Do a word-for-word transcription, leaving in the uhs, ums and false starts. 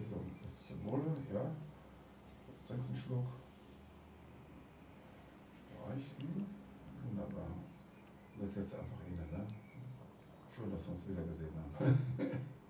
so, das Symbole, ja. Jetzt trinkst du einen Schluck. Reichen. Wunderbar. Jetzt jetzt einfach inne, ne? Schön, dass wir uns wieder gesehen haben.